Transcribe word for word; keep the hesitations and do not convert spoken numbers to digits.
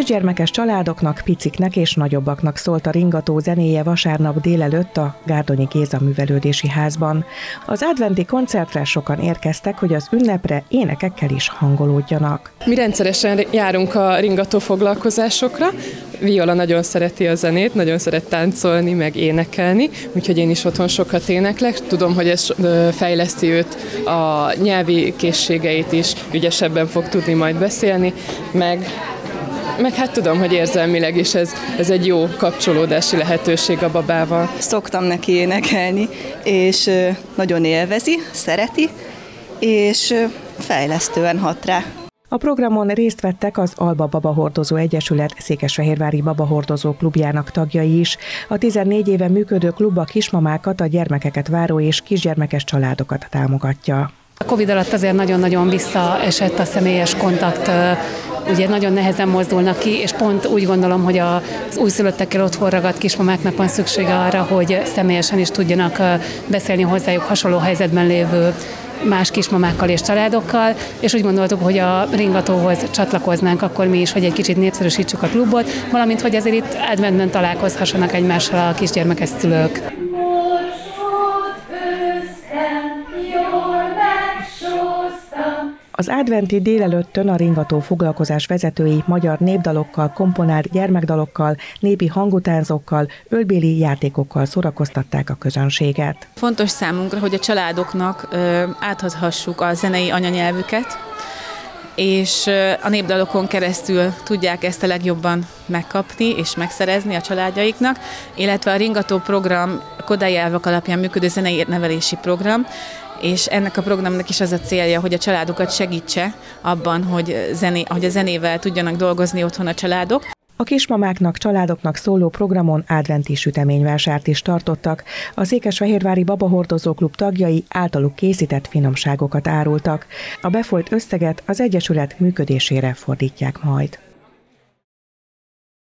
Kisgyermekes családoknak, piciknek és nagyobbaknak szólt a ringató zenéje vasárnap délelőtt a Gárdonyi Géza Művelődési Házban. Az adventi koncertre sokan érkeztek, hogy az ünnepre énekekkel is hangolódjanak. Mi rendszeresen járunk a ringató foglalkozásokra. Viola nagyon szereti a zenét, nagyon szeret táncolni, meg énekelni, úgyhogy én is otthon sokat éneklek. Tudom, hogy ez fejleszti őt, a nyelvi készségeit is ügyesebben fog tudni majd beszélni, meg Meg hát tudom, hogy érzelmileg is ez, ez egy jó kapcsolódási lehetőség a babával. Szoktam neki énekelni, és nagyon élvezi, szereti, és fejlesztően hat rá. A programon részt vettek az Alba Babahordozó Egyesület Székesfehérvári Babahordozó Klubjának tagjai is. A tizennégy éve működő klub a kismamákat, a gyermekeket váró és kisgyermekes családokat támogatja. A Covid alatt azért nagyon-nagyon visszaesett a személyes kontakt, ugye nagyon nehezen mozdulnak ki, és pont úgy gondolom, hogy az újszülöttekkel otthon ragadt kismamáknak van szüksége arra, hogy személyesen is tudjanak beszélni hozzájuk hasonló helyzetben lévő más kismamákkal és családokkal, és úgy gondoltuk, hogy a ringatóhoz csatlakoznánk akkor mi is, hogy egy kicsit népszerűsítsük a klubot, valamint, hogy azért itt adventben találkozhassanak egymással a kisgyermekes szülők. Az adventi délelőttön a ringató foglalkozás vezetői magyar népdalokkal, komponált gyermekdalokkal, népi hangutánzokkal, ölbéli játékokkal szórakoztatták a közönséget. Fontos számunkra, hogy a családoknak ö, átadhassuk a zenei anyanyelvüket, és a népdalokon keresztül tudják ezt a legjobban megkapni és megszerezni a családjaiknak, illetve a ringató program kodai elvek alapján működő zenei nevelési program, és ennek a programnak is az a célja, hogy a családokat segítse abban, hogy, zené, hogy a zenével tudjanak dolgozni otthon a családok. A kismamáknak, családoknak szóló programon adventi süteményvásárt is tartottak. A Székesfehérvári Babahordozó Klub tagjai általuk készített finomságokat árultak. A befolyt összeget az egyesület működésére fordítják majd.